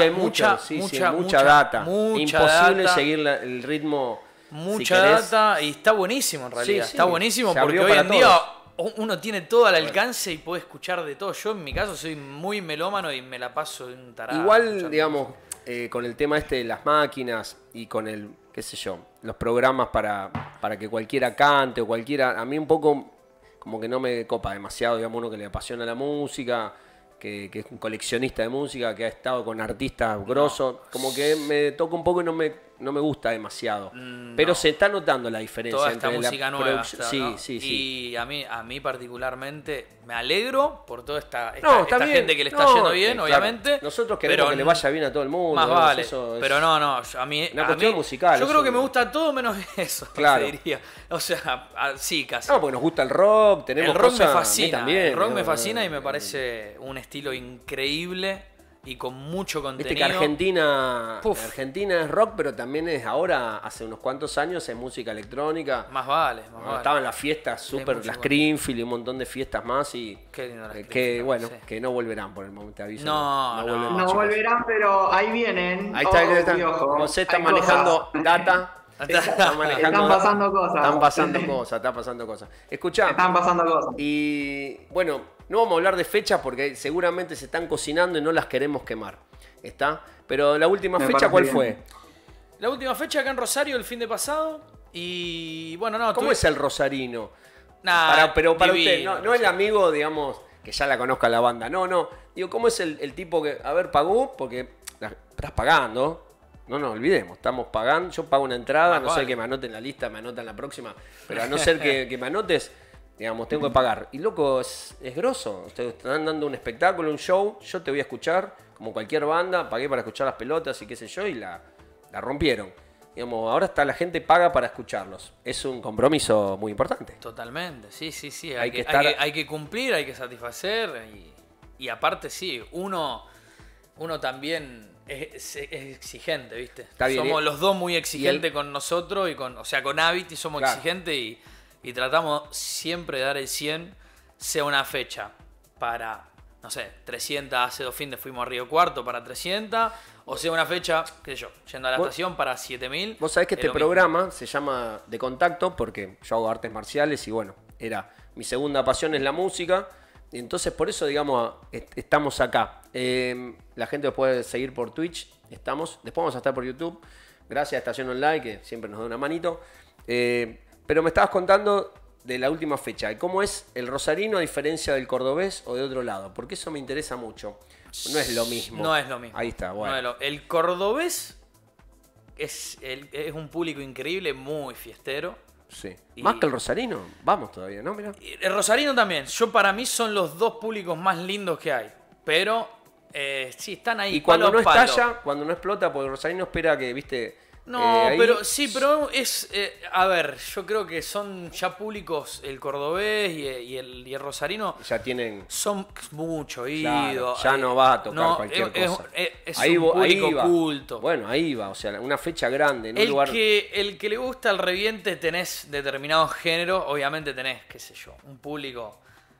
Speaker 3: mucha
Speaker 1: data.
Speaker 3: Mucha
Speaker 1: imposible
Speaker 3: data,
Speaker 1: seguir el ritmo.
Speaker 3: Mucha data y está buenísimo en realidad.
Speaker 1: Sí,
Speaker 3: está buenísimo porque hoy en día uno tiene todo al alcance y puede escuchar de todo. Yo en mi caso soy muy melómano y me la paso de un tarado.
Speaker 1: Igual, digamos, con el tema de las máquinas y con el, qué sé yo, los programas para que cualquiera cante o cualquiera, a mí un poco como que no me copa demasiado, digamos, uno que le apasiona la música, que es un coleccionista de música, que ha estado con artistas grosos, como que me toca un poco y no me gusta demasiado. Pero se está notando la diferencia
Speaker 3: toda
Speaker 1: entre
Speaker 3: esta música nueva.
Speaker 1: Sí.
Speaker 3: Y a mí particularmente me alegro por toda esta
Speaker 1: gente
Speaker 3: que le está yendo bien, obviamente.
Speaker 1: Nosotros queremos que le vaya bien a todo el mundo.
Speaker 3: Más vale. Pero no, a mí...
Speaker 1: Una cuestión musical.
Speaker 3: Yo creo que me gusta todo menos eso,
Speaker 1: claro.
Speaker 3: te diría. O sea, sí, casi.
Speaker 1: No, porque nos gusta el rock, tenemos
Speaker 3: el rock
Speaker 1: cosas,
Speaker 3: me fascina.
Speaker 1: También,
Speaker 3: el rock me fascina y me parece un estilo increíble y con mucho contenido.
Speaker 1: Viste que Argentina es rock, pero también es ahora, hace unos cuantos años, es música electrónica.
Speaker 3: Más vale.
Speaker 1: Estaban las fiestas súper, las Creamfield y un montón de fiestas más y
Speaker 3: qué lindo las
Speaker 1: que bueno, sí. Que no volverán por el momento, te aviso.
Speaker 2: No volverán, pero ahí vienen.
Speaker 1: Ahí está, José está manejando data.
Speaker 2: Están
Speaker 1: pasando cosas. Escuchá.
Speaker 2: Están pasando cosas.
Speaker 1: Y bueno, no vamos a hablar de fechas porque seguramente se están cocinando y no las queremos quemar. ¿Está? Pero la última fecha, ¿cuál fue?
Speaker 3: La última fecha acá en Rosario el fin de pasado. Y bueno, no.
Speaker 1: ¿Cómo es el rosarino?
Speaker 3: Nah,
Speaker 1: pero para
Speaker 3: divino,
Speaker 1: usted, no el amigo, digamos, que ya la conozca la banda. No. Digo, ¿cómo es el tipo que, a ver, pagó? Porque estás pagando. No olvidemos, estamos pagando, yo pago una entrada, no sé que me anoten la lista, me anotan la próxima, pero a no ser que me anotes, digamos, tengo que pagar. Y loco, es grosso, ustedes están dando un espectáculo, un show, yo te voy a escuchar, como cualquier banda, pagué para escuchar las pelotas y qué sé yo, y la rompieron. Digamos, ahora está la gente paga para escucharlos. Es un compromiso muy importante.
Speaker 3: Totalmente, sí. Hay que cumplir, hay que satisfacer, y aparte sí, uno también... Es exigente, ¿viste? Somos los dos muy exigentes con nosotros y con Avity somos exigentes y tratamos siempre de dar el 100, sea una fecha para, no sé, 300, hace 2 fines fuimos a Río Cuarto para 300, o sea una fecha, qué sé yo, yendo a la estación para 7000.
Speaker 1: Vos sabés que este programa se llama De Contacto porque yo hago artes marciales y bueno, mi segunda pasión es la música. Y entonces por eso, digamos, estamos acá. La gente nos puede seguir por Twitch, después vamos a estar por YouTube, gracias a Estación Online, que siempre nos da una manito. Pero me estabas contando de la última fecha, ¿cómo es el rosarino a diferencia del cordobés o de otro lado? Porque eso me interesa mucho. No es lo mismo.
Speaker 3: No es lo mismo.
Speaker 1: Ahí está, bueno.
Speaker 3: El cordobés es un público increíble, muy fiestero.
Speaker 1: Sí. Más que el rosarino, vamos todavía, ¿no? Mirá.
Speaker 3: El rosarino también. Para mí son los dos públicos más lindos que hay. Pero sí, están ahí.
Speaker 1: Y cuando no estalla, cuando no explota, porque el rosarino espera que, viste...
Speaker 3: No, pero es... a ver, yo creo que son ya públicos el cordobés y el rosarino.
Speaker 1: Ya tienen...
Speaker 3: Son mucho oído.
Speaker 1: Claro, ya no va a tocar cualquier cosa.
Speaker 3: Es un público culto.
Speaker 1: Bueno, ahí va, o sea, una fecha grande. En un lugar...
Speaker 3: el que le gusta el reviente, tenés determinado género, obviamente tenés, qué sé yo, un público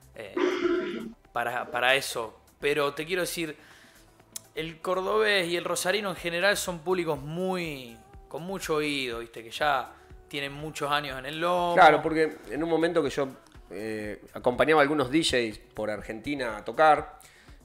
Speaker 3: para eso. Pero te quiero decir, el cordobés y el rosarino en general son públicos con mucho oído, ¿viste? Que ya tienen muchos años en el lomo.
Speaker 1: Claro, porque en un momento que yo acompañaba a algunos DJs por Argentina a tocar,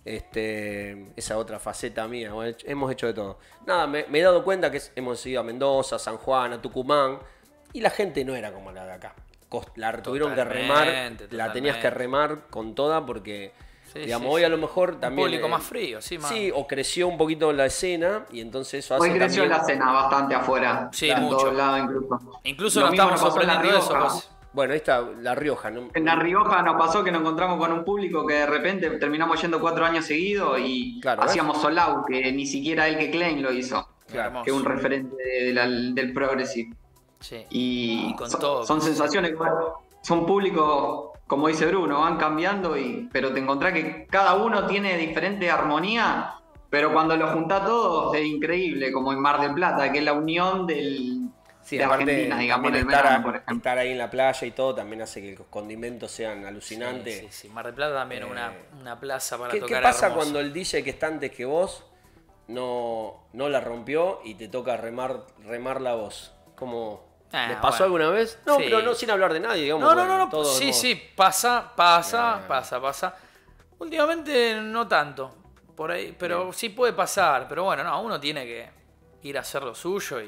Speaker 1: esa otra faceta mía, bueno, hemos hecho de todo. Nada, me he dado cuenta que hemos ido a Mendoza, San Juan, a Tucumán, y la gente no era como la de acá. La tuvieron que remar, la tenías que remar con toda porque, digamos, hoy a lo mejor también...
Speaker 3: Un público más frío, sí, más.
Speaker 1: Sí, o creció un poquito la escena y entonces eso hace
Speaker 2: hoy creció
Speaker 1: también...
Speaker 2: la escena bastante afuera.
Speaker 3: Sí,
Speaker 2: en
Speaker 3: mucho.
Speaker 2: todos lados incluso.
Speaker 3: Incluso
Speaker 2: Lo
Speaker 3: nos
Speaker 2: mismo
Speaker 3: estamos
Speaker 2: nos pasó en La
Speaker 3: sorprendiendo de eso.
Speaker 2: Rioja.
Speaker 3: José.
Speaker 1: Bueno, ahí está La Rioja, ¿no?
Speaker 2: En La Rioja nos pasó que nos encontramos con un público que de repente terminamos yendo 4 años seguidos y
Speaker 1: Claro,
Speaker 2: hacíamos sold out, que ni siquiera el que Klein lo hizo.
Speaker 1: Claro.
Speaker 2: Que es un referente del progressive.
Speaker 3: Sí.
Speaker 2: Y
Speaker 3: con
Speaker 2: son,
Speaker 3: todo.
Speaker 2: son sensaciones que son públicos, como dice Bruno, van cambiando, pero te encontrás que cada uno tiene diferente armonía, pero cuando lo juntás todos es increíble, como en Mar del Plata, que es la unión
Speaker 1: Sí,
Speaker 2: de
Speaker 1: aparte,
Speaker 2: Argentina, digamos, en el
Speaker 1: también
Speaker 2: verano, por ejemplo.
Speaker 1: estar ahí en la playa y todo también hace que los condimentos sean alucinantes.
Speaker 3: Sí. Mar del Plata también es una plaza para
Speaker 1: ¿Qué
Speaker 3: tocar.
Speaker 1: pasa
Speaker 3: hermoso.
Speaker 1: cuando el DJ que está antes que vos no la rompió y te toca remar la voz? ¿Cómo les pasó
Speaker 3: bueno.
Speaker 1: alguna vez? No,
Speaker 3: Sí.
Speaker 1: pero no sin hablar de nadie, digamos.
Speaker 3: No.
Speaker 1: todo
Speaker 3: Sí,
Speaker 1: hermoso.
Speaker 3: pasa. Últimamente no tanto. Por ahí, pero sí puede pasar. Pero bueno, no, uno tiene que ir a hacer lo suyo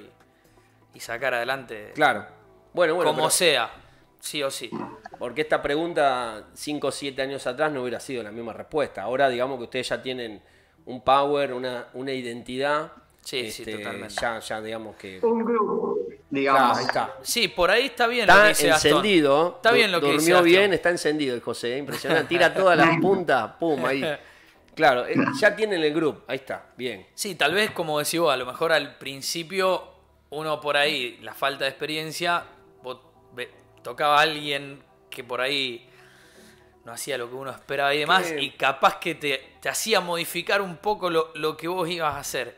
Speaker 3: y sacar adelante.
Speaker 1: Claro. Bueno,
Speaker 3: como
Speaker 1: pero-
Speaker 3: sea, sí o sí.
Speaker 1: Porque esta pregunta 5 o 7 años atrás no hubiera sido la misma respuesta. Ahora digamos que ustedes ya tienen un power, una identidad.
Speaker 3: Sí, totalmente.
Speaker 1: Ya digamos que...
Speaker 2: Un grupo, digamos.
Speaker 1: Ahí está.
Speaker 3: Sí, por ahí está bien lo que
Speaker 1: Está
Speaker 3: dice Gastón.
Speaker 1: encendido.
Speaker 3: Está bien lo que dice
Speaker 1: Durmió
Speaker 3: Gastón.
Speaker 1: bien, está encendido el José. Impresionante. Tira todas las puntas, pum, ahí. Claro, ya tienen el grupo. Ahí está, bien.
Speaker 3: Sí, tal vez como decís vos, a lo mejor al principio uno por ahí, la falta de experiencia, tocaba a alguien que por ahí no hacía lo que uno esperaba y demás, y capaz que te hacía modificar un poco lo que vos ibas a hacer.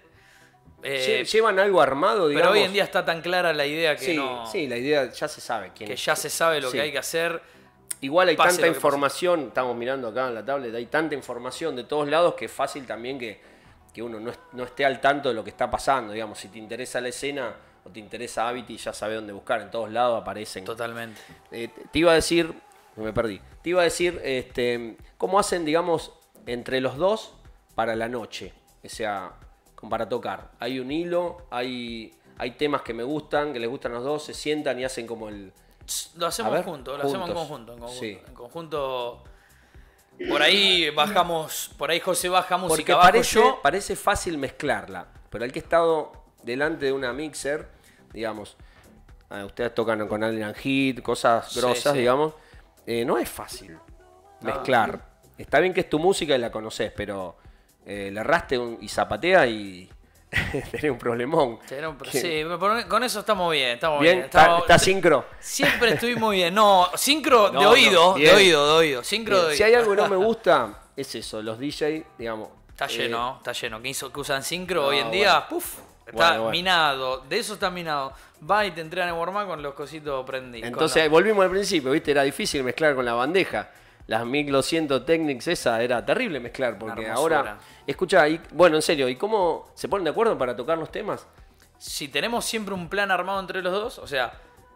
Speaker 1: Llevan algo armado, digamos.
Speaker 3: Pero hoy en día está tan clara la idea que
Speaker 1: Sí, la idea ya se sabe quién
Speaker 3: que
Speaker 1: es.
Speaker 3: ya se sabe lo
Speaker 1: Sí.
Speaker 3: que hay que hacer.
Speaker 1: Igual hay
Speaker 3: Pase
Speaker 1: tanta
Speaker 3: lo que
Speaker 1: información, estamos mirando acá en la tablet, hay tanta información de todos lados que es fácil también que uno no esté al tanto de lo que está pasando. Digamos, si te interesa la escena o te interesa Avity, ya sabes dónde buscar. En todos lados aparecen.
Speaker 3: Totalmente.
Speaker 1: Te iba a decir, me perdí. Te iba a decir, ¿cómo hacen, digamos, entre los dos para la noche? O sea, para tocar. Hay un hilo, hay temas que me gustan, que les gustan a los dos, se sientan y hacen como el...
Speaker 3: Lo hacemos
Speaker 1: A ver,
Speaker 3: juntos, lo hacemos en
Speaker 1: juntos.
Speaker 3: conjunto.
Speaker 1: Sí.
Speaker 3: En conjunto. Por ahí bajamos, por ahí José baja música,
Speaker 1: Porque
Speaker 3: bajo yo.
Speaker 1: parece fácil mezclarla, pero el que ha estado delante de una mixer, digamos, ustedes tocan con Alien Hit, cosas grosas,
Speaker 3: sí.
Speaker 1: digamos, no es fácil mezclar. Está bien que es tu música y la conoces, pero le erraste y zapatea y tenés un problemón.
Speaker 3: Sí, con eso estamos bien.
Speaker 1: Bien, está sincro.
Speaker 3: Siempre estuvimos bien. No, sincro de
Speaker 1: No,
Speaker 3: oído,
Speaker 1: bien.
Speaker 3: de oído. Sincro de oído.
Speaker 1: Si hay algo que no me gusta, es eso, los DJ, digamos.
Speaker 3: Está lleno. Que usan sincro hoy en
Speaker 1: No,
Speaker 3: día,
Speaker 1: bueno.
Speaker 3: puf, está
Speaker 1: Bueno.
Speaker 3: minado. De eso está minado. Va y te entregan en warm con los cositos prendidos.
Speaker 1: Entonces volvimos al principio, ¿viste? Era difícil mezclar con la bandeja. Las 1200 Technics, esa era terrible mezclar, porque
Speaker 3: hermosura.
Speaker 1: ahora... Escucha, bueno, en serio, ¿y cómo se ponen de acuerdo para tocar los temas?
Speaker 3: Si tenemos siempre un plan armado entre los dos, o sea,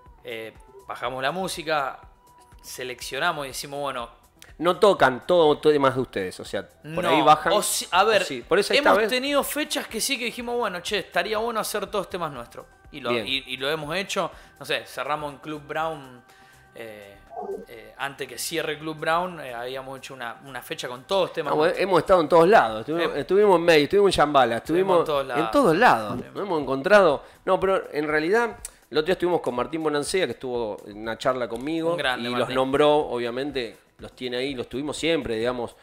Speaker 3: bajamos la música, seleccionamos y decimos, bueno...
Speaker 1: No tocan todo temas de ustedes, o sea, por
Speaker 3: no,
Speaker 1: ahí bajan...
Speaker 3: a ver,
Speaker 1: sí. Por eso esta
Speaker 3: hemos
Speaker 1: vez...
Speaker 3: tenido fechas que sí que dijimos, bueno, che, estaría bueno hacer todos temas nuestros. Y lo hemos hecho, no sé, cerramos en Club Brown, antes que cierre Club Brown, habíamos hecho una fecha con todos temas
Speaker 1: No,
Speaker 3: nuestros.
Speaker 1: hemos estado en todos lados, estuvimos en May, estuvimos en Shambhala, estuvimos en todos lados, nos hemos encontrado... No, pero en realidad, el otro día estuvimos con Martín Bonancea, que estuvo en una charla conmigo,
Speaker 3: Un grande,
Speaker 1: y
Speaker 3: Martín.
Speaker 1: los nombró, obviamente, los tiene ahí, los tuvimos siempre, digamos.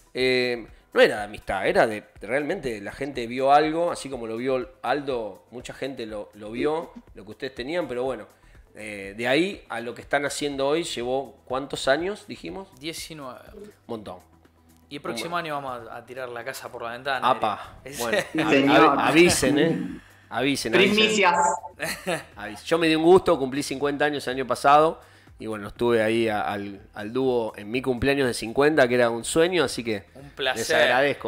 Speaker 1: No era de amistad, era de realmente la gente vio algo, así como lo vio Aldo, mucha gente lo vio, lo que ustedes tenían, pero bueno, de ahí a lo que están haciendo hoy llevó ¿cuántos años, dijimos?
Speaker 3: 19.
Speaker 1: Un montón.
Speaker 3: Y el próximo año vamos a tirar la casa por la ventana.
Speaker 1: Apa, bueno,
Speaker 2: señor.
Speaker 1: avisen, avisen.
Speaker 2: Primicias.
Speaker 1: Avisen. Yo me di un gusto, cumplí 50 años el año pasado y bueno, estuve ahí al dúo en mi cumpleaños de 50, que era un sueño, así que
Speaker 3: Un placer.
Speaker 1: les agradezco,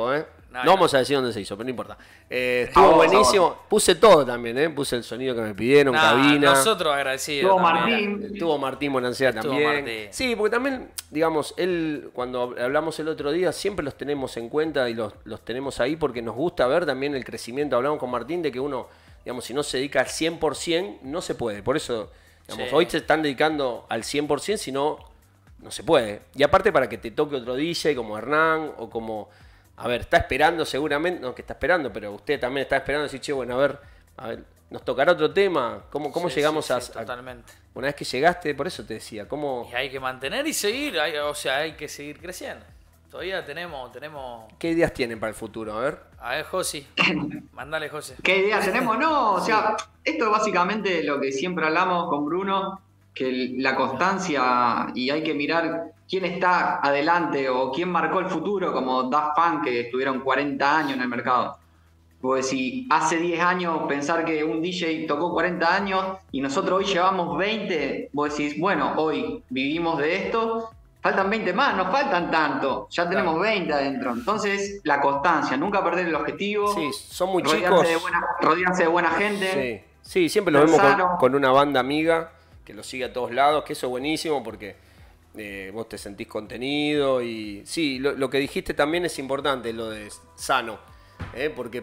Speaker 1: No vamos a decir dónde se hizo, pero no importa. Estuvo buenísimo. Puse todo también, puse el sonido que me pidieron, cabina.
Speaker 3: Nosotros agradecidos.
Speaker 2: Estuvo
Speaker 1: Martín Monancea también.
Speaker 3: Martín.
Speaker 1: Sí, porque también, digamos, cuando hablamos el otro día, siempre los tenemos en cuenta y los tenemos ahí porque nos gusta ver también el crecimiento. Hablamos con Martín de que uno, digamos, si no se dedica al 100%, no se puede. Por eso, digamos, hoy se están dedicando al 100%, si no se puede. Y aparte para que te toque otro DJ como Hernán o como... A ver, está esperando seguramente, no que está esperando, pero usted también está esperando decir, che, bueno, a ver, nos tocará otro tema. ¿Cómo llegamos a...?
Speaker 3: Totalmente.
Speaker 1: Una vez que llegaste, por eso te decía, ¿cómo...?
Speaker 3: Y hay que mantener y seguir, hay que seguir creciendo. Todavía tenemos...
Speaker 1: ¿Qué ideas tienen para el futuro?
Speaker 3: A ver, Josi, mandale, José.
Speaker 2: ¿Qué ideas tenemos? No, o sea, esto es básicamente lo que siempre hablamos con Bruno, que la constancia, y hay que mirar quién está adelante o quién marcó el futuro, como Daft Punk, que estuvieron 40 años en el mercado. Pues si hace 10 años pensar que un DJ tocó 40 años y nosotros hoy llevamos 20, vos decís, bueno, hoy vivimos de esto, faltan 20 más, no faltan tanto, ya tenemos 20 adentro. Entonces, la constancia, nunca perder el objetivo.
Speaker 1: Sí, son muy chicos.
Speaker 2: Rodearse de buena gente.
Speaker 1: Sí, siempre lo vemos con una banda amiga que lo sigue a todos lados, que eso es buenísimo porque vos te sentís contenido y sí, lo que dijiste también es importante, lo de sano, porque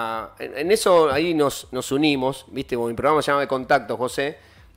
Speaker 1: en eso ahí nos unimos, viste, mi programa se llama De Contacto, José,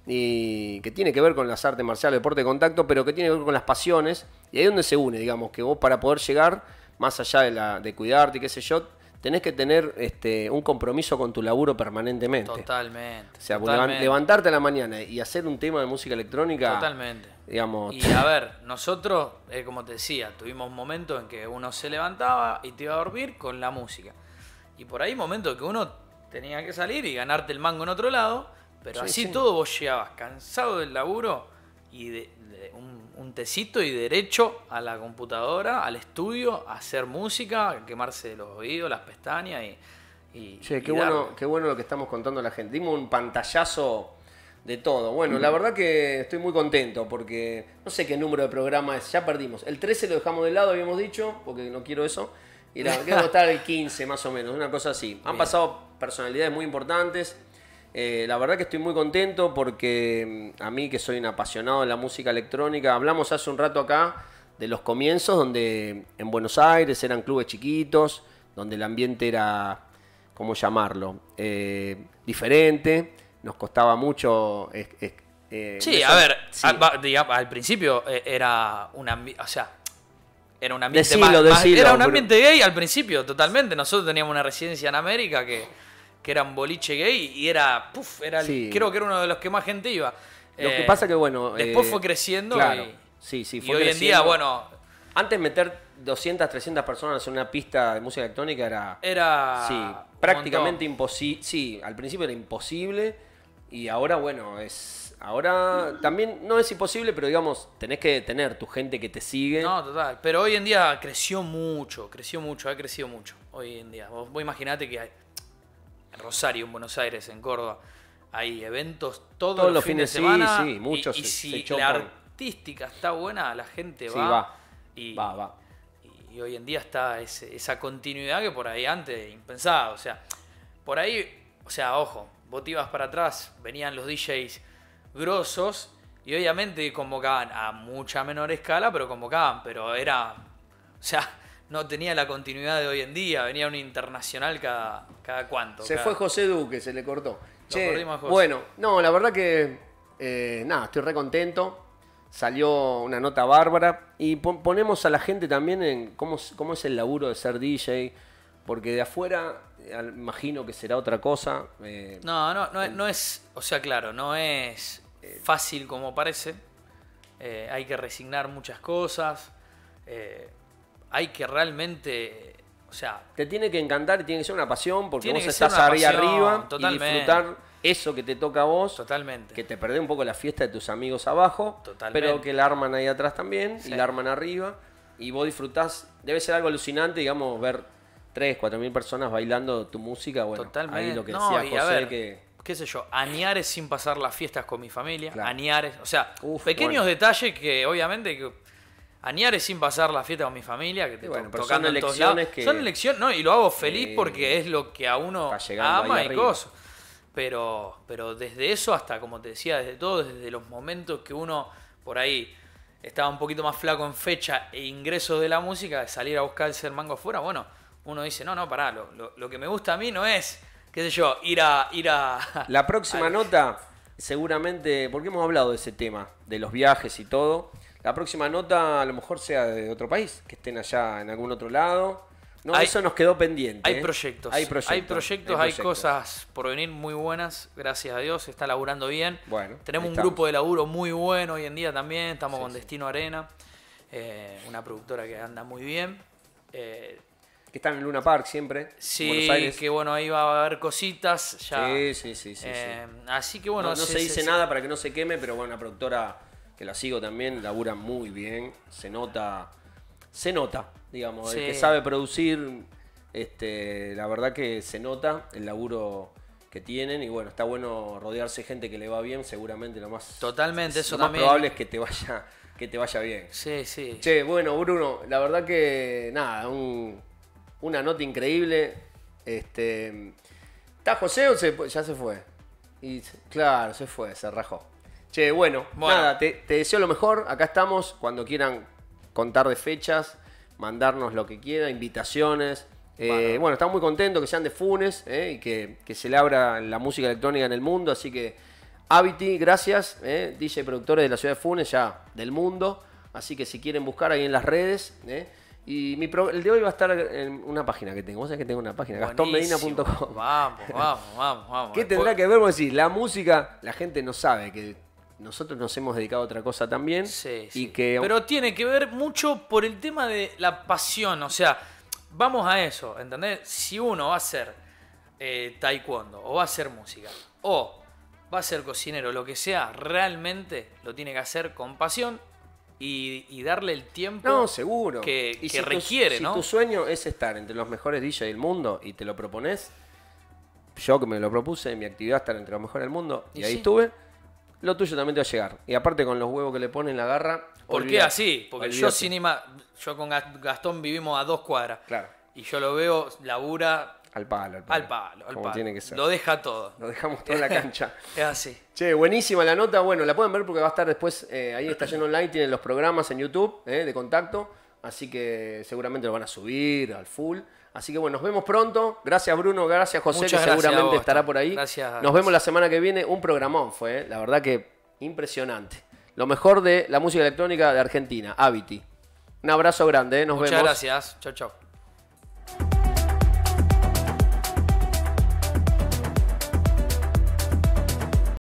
Speaker 1: y que tiene que ver con las artes marciales, deporte de contacto, pero que tiene que ver con las pasiones, y ahí es donde se une, digamos, que vos para poder llegar, más allá de cuidarte y qué sé yo, tenés que tener un compromiso con tu laburo permanentemente.
Speaker 3: Totalmente.
Speaker 1: O sea, levantarte a la mañana y hacer un tema de música electrónica.
Speaker 3: Totalmente.
Speaker 1: Digamos.
Speaker 3: Y a ver, nosotros, como te decía, tuvimos momentos en que uno se levantaba y te iba a dormir con la música. Y por ahí momentos que uno tenía que salir y ganarte el mango en otro lado, pero así todo vos llegabas cansado del laburo y de un tecito y derecho a la computadora, al estudio, a hacer música, a quemarse los oídos, las pestañas
Speaker 1: qué bueno lo que estamos contando a la gente. Dimos un pantallazo de todo. Bueno, la verdad que estoy muy contento porque no sé qué número de programa es, ya perdimos. El 13 lo dejamos de lado, habíamos dicho, porque no quiero eso. Y quiero estar el 15 más o menos, una cosa así. Han pasado personalidades muy importantes. La verdad que estoy muy contento porque a mí que soy un apasionado de la música electrónica, hablamos hace un rato acá de los comienzos donde en Buenos Aires eran clubes chiquitos, donde el ambiente era, ¿cómo llamarlo? Diferente, nos costaba mucho...
Speaker 3: al principio era un ambiente, era un ambiente
Speaker 1: era
Speaker 3: un ambiente gay al principio, totalmente. Nosotros teníamos una residencia en América que era un boliche gay y creo que era uno de los que más gente iba.
Speaker 1: Lo que pasa que, bueno...
Speaker 3: Después fue creciendo
Speaker 1: claro,
Speaker 3: fue
Speaker 1: creciendo.
Speaker 3: Hoy en día, bueno...
Speaker 1: Antes meter 200, 300 personas en una pista de música electrónica
Speaker 3: era
Speaker 1: sí, prácticamente imposible. Sí, al principio era imposible y ahora, bueno, ahora también no es imposible, pero digamos, tenés que tener tu gente que te sigue.
Speaker 3: No, total. Pero hoy en día ha crecido mucho. Hoy en día. Vos imaginate que hay en Rosario, en Buenos Aires, en Córdoba, hay eventos todos los fines de semana.
Speaker 1: Sí, muchos
Speaker 3: y si la artística está buena, la gente va.
Speaker 1: Va.
Speaker 3: Y hoy en día está esa continuidad que por ahí antes impensada. O sea, por ahí, ojo, vos te ibas para atrás, venían los DJs grosos y obviamente convocaban a mucha menor escala, pero convocaban, pero era, no tenía la continuidad de hoy en día, venía un internacional cada cuánto.
Speaker 1: Fue José Duque, se le cortó.
Speaker 3: José.
Speaker 1: Bueno, no, la verdad que estoy re contento. Salió una nota bárbara y ponemos a la gente también en cómo es el laburo de ser DJ, porque de afuera imagino que será otra cosa.
Speaker 3: No es, claro, no es fácil como parece. Hay que resignar muchas cosas. Hay que realmente,
Speaker 1: te tiene que encantar y tiene que ser una pasión porque vos
Speaker 3: estás
Speaker 1: ahí arriba
Speaker 3: totalmente.
Speaker 1: Y disfrutar eso que te toca a vos.
Speaker 3: Totalmente.
Speaker 1: Que te perdés un poco la fiesta de tus amigos abajo.
Speaker 3: Totalmente.
Speaker 1: Pero que la arman ahí atrás también
Speaker 3: sí.
Speaker 1: Y la arman arriba. Y vos disfrutás. Debe ser algo alucinante, digamos, ver 3.000, 4.000 personas bailando tu música. Bueno,
Speaker 3: totalmente.
Speaker 1: Ahí lo que decía José,
Speaker 3: qué sé yo, Añares sin pasar las fiestas con mi familia.
Speaker 1: Claro.
Speaker 3: Añares, pequeños detalles que obviamente Añares sin pasar la fiesta con mi familia, que te
Speaker 1: tocando en todos lados.
Speaker 3: Son elecciones, ¿no? Y lo hago feliz porque es lo que a uno ama y cosas. Pero desde eso hasta, como te decía, desde todo, desde los momentos que uno por ahí estaba un poquito más flaco en fecha e ingresos de la música, de salir a buscar el ser mango afuera, bueno, uno dice, no, pará, lo que me gusta a mí no es, qué sé yo, ir a...
Speaker 1: La próxima nota, seguramente, porque hemos hablado de ese tema, de los viajes y todo, la próxima nota a lo mejor sea de otro país, que estén allá en algún otro lado. No, eso nos quedó pendiente.
Speaker 3: Hay proyectos. Hay cosas por venir muy buenas, gracias a Dios, se está laburando bien.
Speaker 1: Bueno,
Speaker 3: tenemos un grupo de laburo muy bueno hoy en día también, estamos con Destino Arena, una productora que anda muy bien.
Speaker 1: Que está en Luna Park siempre.
Speaker 3: Sí, Buenos Aires. Que bueno, ahí va a haber cositas ya.
Speaker 1: Sí.
Speaker 3: Así que bueno.
Speaker 1: No se dice nada para que no se queme, pero bueno, una productora que la sigo también, labura muy bien, se nota, digamos, el que sabe producir, la verdad que se nota el laburo que tienen y bueno, está bueno rodearse de gente que le va bien, seguramente lo más probable es que te vaya bien.
Speaker 3: Sí.
Speaker 1: Che, bueno, Bruno, la verdad que nada, una nota increíble. ¿Está José o ya se fue? Claro, se fue, se rajó. Che, bueno, nada, te deseo lo mejor. Acá estamos cuando quieran contar de fechas, mandarnos lo que quieran, invitaciones. Bueno, estamos muy contentos que sean de Funes y que se le abra la música electrónica en el mundo. Así que, Avity, gracias. DJ productores de la ciudad de Funes, ya del mundo. Así que si quieren buscar ahí en las redes. Y el de hoy va a estar en una página que tengo. Vos sabés que tengo una página, gastonmedina.com.
Speaker 3: Vamos.
Speaker 1: ¿Qué tendrá que ver? Vos decís, la música, la gente no sabe que nosotros nos hemos dedicado a otra cosa también.
Speaker 3: Sí. Pero tiene que ver mucho por el tema de la pasión. O sea, vamos a eso, ¿entendés? Si uno va a hacer taekwondo, o va a hacer música, o va a ser cocinero, lo que sea, realmente lo tiene que hacer con pasión y darle el tiempo
Speaker 1: seguro.
Speaker 3: que requiere, ¿no?
Speaker 1: Si tu sueño es estar entre los mejores DJs del mundo y te lo propones, yo que me lo propuse, mi actividad estar entre los mejores del mundo, y ahí estuve. Lo tuyo también te va a llegar. Y aparte con los huevos que le ponen la garra.
Speaker 3: ¿Por qué así? Porque yo con Gastón vivimos a 2 cuadras.
Speaker 1: Claro.
Speaker 3: Y yo lo veo, labura
Speaker 1: al palo.
Speaker 3: Como
Speaker 1: tiene que ser.
Speaker 3: Lo deja todo.
Speaker 1: Lo dejamos todo en la cancha.
Speaker 3: Es así.
Speaker 1: Che, buenísima la nota. Bueno, la pueden ver porque va a estar después ahí en Estación Online. Tienen los programas en YouTube de contacto. Así que seguramente lo van a subir al full. Así que bueno, nos vemos pronto. Gracias Bruno, gracias José, que seguramente estará por ahí.
Speaker 3: Gracias.
Speaker 1: Nos vemos la semana que viene. Un programón fue, la verdad que impresionante. Lo mejor de la música electrónica de Argentina, Avity. Un abrazo grande, nos vemos.
Speaker 3: Muchas gracias. Chau.